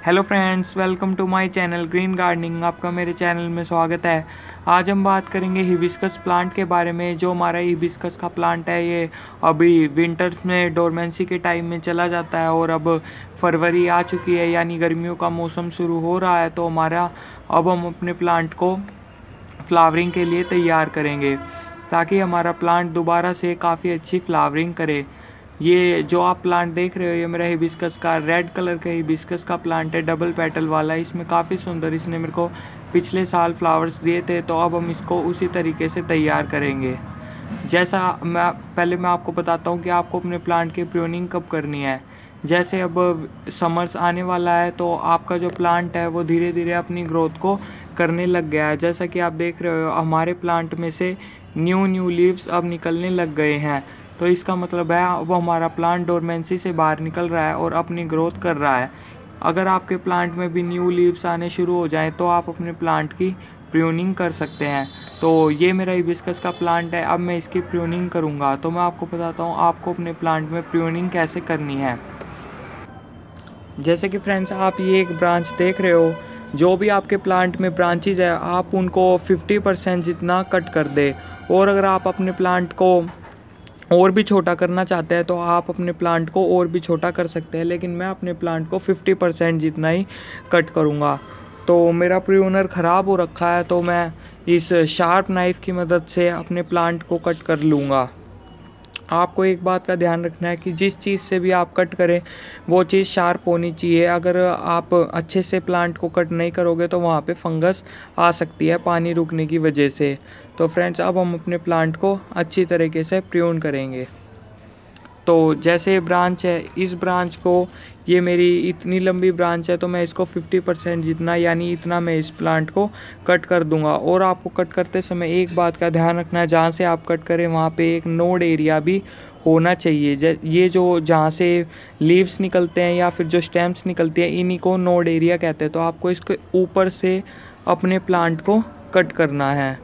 Hello friends, welcome to my channel green gardening. आपका मेरे channel में स्वागत है। आज हम बात करेंगे हिबिस्कस प्लांट के बारे में। जो हमारा हिबिस्कस का प्लांट है ये अभी विंटर्स में डोरमेंसी के टाइम में चला जाता है और अब फरवरी आ चुकी है, यानी गर्मियों का मौसम शुरू हो रहा है। तो अब हम अपने प्लांट को फ्लावरिंग के लिए तैयार करेंगे ताकि हमारा प्लांट दोबारा से काफ़ी अच्छी फ्लावरिंग करे। ये जो आप प्लांट देख रहे हो ये मेरा हिबिस्कस का रेड कलर का हिबिस्कस का प्लांट है, डबल पेटल वाला। इसमें काफ़ी सुंदर, इसने मेरे को पिछले साल फ्लावर्स दिए थे। तो अब हम इसको उसी तरीके से तैयार करेंगे। जैसा मैं आपको बताता हूँ कि आपको अपने प्लांट की प्रूनिंग कब करनी है। जैसे अब समर्स आने वाला है तो आपका जो प्लांट है वो धीरे धीरे अपनी ग्रोथ को करने लग गया है। जैसा कि आप देख रहे हो हमारे प्लांट में से न्यू लीव्स अब निकलने लग गए हैं। तो इसका मतलब है अब हमारा प्लांट डोरमेंसी से बाहर निकल रहा है और अपनी ग्रोथ कर रहा है। अगर आपके प्लांट में भी न्यू लीव्स आने शुरू हो जाएं तो आप अपने प्लांट की प्रूनिंग कर सकते हैं। तो ये मेरा हिबिस्कस का प्लांट है, अब मैं इसकी प्रूनिंग करूँगा। तो मैं आपको बताता हूँ आपको अपने प्लांट में प्रूनिंग कैसे करनी है। जैसे कि फ्रेंड्स आप ये एक ब्रांच देख रहे हो, जो भी आपके प्लांट में ब्रांचेज है आप उनको 50% जितना कट कर दे। और अगर आप अपने प्लांट को और भी छोटा करना चाहते हैं तो आप अपने प्लांट को और भी छोटा कर सकते हैं, लेकिन मैं अपने प्लांट को 50% जितना ही कट करूँगा। तो मेरा प्रूनर ख़राब हो रखा है तो मैं इस शार्प नाइफ़ की मदद से अपने प्लांट को कट कर लूँगा। आपको एक बात का ध्यान रखना है कि जिस चीज़ से भी आप कट करें वो चीज़ शार्प होनी चाहिए। अगर आप अच्छे से प्लांट को कट नहीं करोगे तो वहाँ पे फंगस आ सकती है पानी रुकने की वजह से। तो फ्रेंड्स अब हम अपने प्लांट को अच्छी तरीके से प्रून करेंगे। तो जैसे ये ब्रांच है, इस ब्रांच को, ये मेरी इतनी लंबी ब्रांच है तो मैं इसको 50% जितना, यानी इतना मैं इस प्लांट को कट कर दूंगा। और आपको कट करते समय एक बात का ध्यान रखना है, जहाँ से आप कट करें वहाँ पे एक नोड एरिया भी होना चाहिए। ये जो जहाँ से लीव्स निकलते हैं या फिर जो स्टेम्स निकलती हैं इन्हीं को नोड एरिया कहते हैं। तो आपको इसके ऊपर से अपने प्लांट को कट करना है।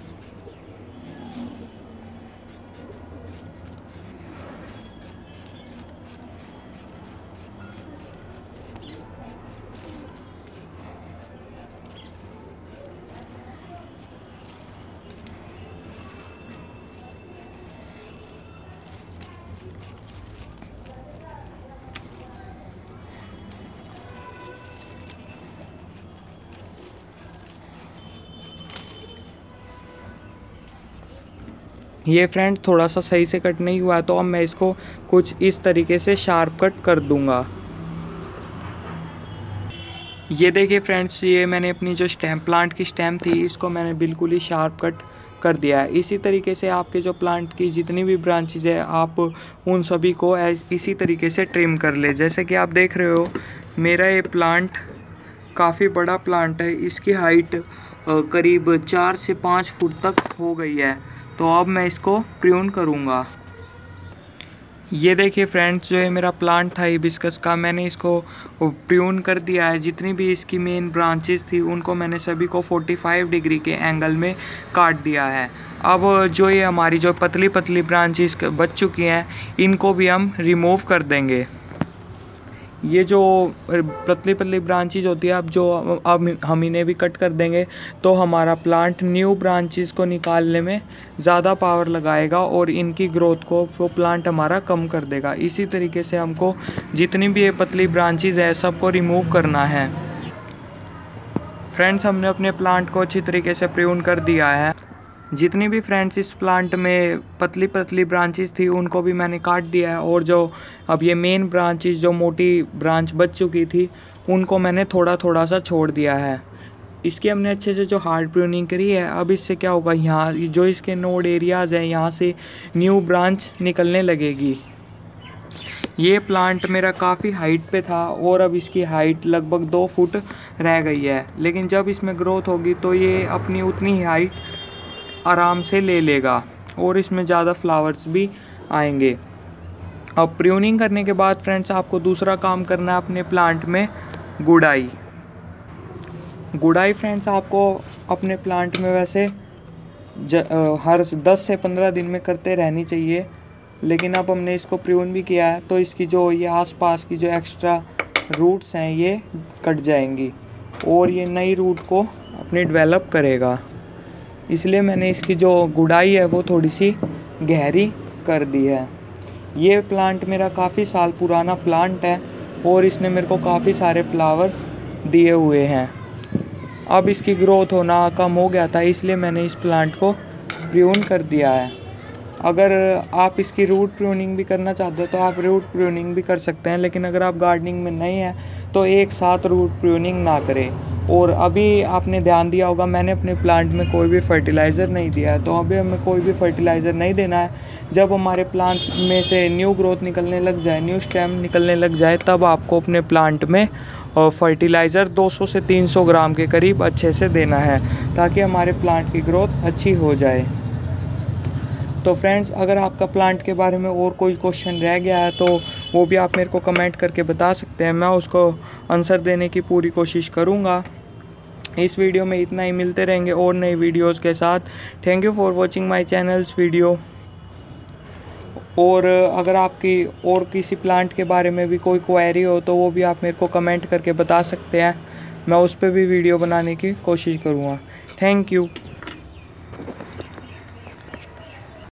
ये फ्रेंड थोड़ा सा सही से कट नहीं हुआ है तो अब मैं इसको कुछ इस तरीके से शार्प कट कर दूंगा। ये देखिए फ्रेंड्स, ये मैंने अपनी जो प्लांट की स्टेम थी इसको मैंने बिल्कुल ही शार्प कट कर दिया है। इसी तरीके से आपके जो प्लांट की जितनी भी ब्रांचेज है आप उन सभी को इसी तरीके से ट्रिम कर ले। जैसे कि आप देख रहे हो मेरा ये प्लांट काफ़ी बड़ा प्लांट है। इसकी हाइट करीब 4 से 5 फुट तक हो गई है। तो अब मैं इसको प्रून करूँगा। ये देखिए फ्रेंड्स, जो है मेरा प्लांट था हिबिस्कस का, मैंने इसको प्रून कर दिया है। जितनी भी इसकी मेन ब्रांचेस थी उनको मैंने सभी को 45 डिग्री के एंगल में काट दिया है। अब जो ये हमारी जो पतली पतली ब्रांचेस बच चुकी हैं इनको भी हम रिमूव कर देंगे। ये जो पतली पतली ब्रांचेज होती है अब हम इन्हें भी कट कर देंगे। तो हमारा प्लांट न्यू ब्रांचेस को निकालने में ज़्यादा पावर लगाएगा और इनकी ग्रोथ को वो प्लांट हमारा कम कर देगा। इसी तरीके से हमको जितनी भी ये पतली ब्रांचेज है सबको रिमूव करना है। फ्रेंड्स हमने अपने प्लांट को अच्छी तरीके से प्रून कर दिया है। जितनी भी फ्रेंड्स इस प्लांट में पतली पतली ब्रांचेस थी उनको भी मैंने काट दिया है। और जो अब ये मेन ब्रांचेस जो मोटी ब्रांच बच चुकी थी उनको मैंने थोड़ा थोड़ा सा छोड़ दिया है। इसकी हमने अच्छे से जो हार्ड प्रूनिंग करी है। अब इससे क्या होगा, यहाँ जो इसके नोड एरियाज़ हैं यहाँ से न्यू ब्रांच निकलने लगेगी। ये प्लांट मेरा काफ़ी हाइट पे था और अब इसकी हाइट लगभग 2 फुट रह गई है, लेकिन जब इसमें ग्रोथ होगी तो ये अपनी उतनी ही हाइट आराम से ले लेगा और इसमें ज़्यादा फ्लावर्स भी आएंगे। अब प्रूनिंग करने के बाद फ्रेंड्स आपको दूसरा काम करना है अपने प्लांट में गुड़ाई। गुड़ाई फ्रेंड्स आपको अपने प्लांट में वैसे हर 10 से 15 दिन में करते रहनी चाहिए, लेकिन अब हमने इसको प्रून भी किया है तो इसकी जो ये आसपास की जो एक्स्ट्रा रूट्स हैं ये कट जाएंगी और ये नई रूट को अपनी डेवलप करेगा। इसलिए मैंने इसकी जो गुड़ाई है वो थोड़ी सी गहरी कर दी है। ये प्लांट मेरा काफ़ी साल पुराना प्लांट है और इसने मेरे को काफ़ी सारे फ्लावर्स दिए हुए हैं। अब इसकी ग्रोथ होना कम हो गया था, इसलिए मैंने इस प्लांट को प्रून कर दिया है। अगर आप इसकी रूट प्रूनिंग भी करना चाहते हो तो आप रूट प्रूनिंग भी कर सकते हैं, लेकिन अगर आप गार्डनिंग में नहीं हैं तो एक साथ रूट प्रूनिंग ना करें। और अभी आपने ध्यान दिया होगा मैंने अपने प्लांट में कोई भी फर्टिलाइज़र नहीं दिया है, तो अभी हमें कोई भी फर्टिलाइज़र नहीं देना है। जब हमारे प्लांट में से न्यू ग्रोथ निकलने लग जाए, न्यू स्टेम निकलने लग जाए, तब आपको अपने प्लांट में फर्टिलाइज़र 200 से 300 ग्राम के करीब अच्छे से देना है, ताकि हमारे प्लांट की ग्रोथ अच्छी हो जाए। तो फ्रेंड्स, अगर आपका प्लांट के बारे में और कोई क्वेश्चन रह गया है तो वो भी आप मेरे को कमेंट करके बता सकते हैं, मैं उसको आंसर देने की पूरी कोशिश करूँगा। इस वीडियो में इतना ही, मिलते रहेंगे और नई वीडियोस के साथ। Thank you for watching my channel's video. और अगर आपकी और किसी प्लांट के बारे में भी कोई क्वेरी हो तो वो भी आप मेरे को कमेंट करके बता सकते हैं, मैं उस पर भी वीडियो बनाने की कोशिश करूँगा। Thank you.